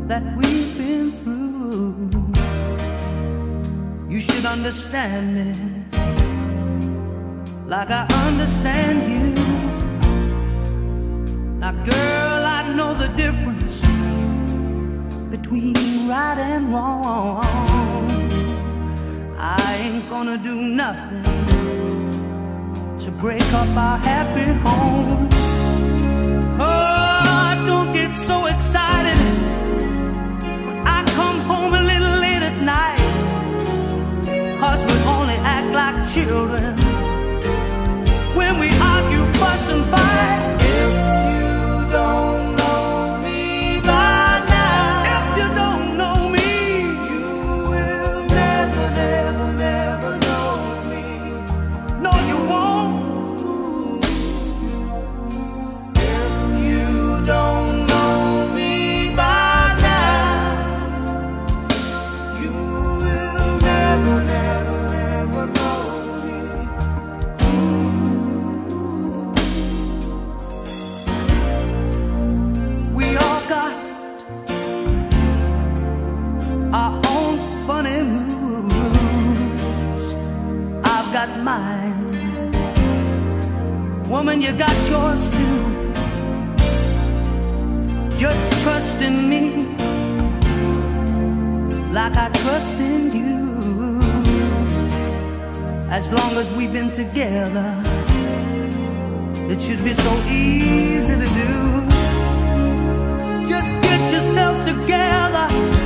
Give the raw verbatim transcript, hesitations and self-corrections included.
that we've been through. You should understand me like I understand you. Now girl, I know the difference between right and wrong. I ain't gonna do nothing to break up our happy home. Oh, don't get so excited when I come home a little late at night, 'cause we only act like children when we argue, fuss and fight. If you don't know me by now, if you don't know me, you will never, never, never know me. No, you won't. If you don't know me by now, you will never, never, never know me. We all got our own funny moves. I've got mine. Woman, you got yours too. Just trust in me like I trust in you. As long as we've been together, it should be so easy to do. Just get yourself together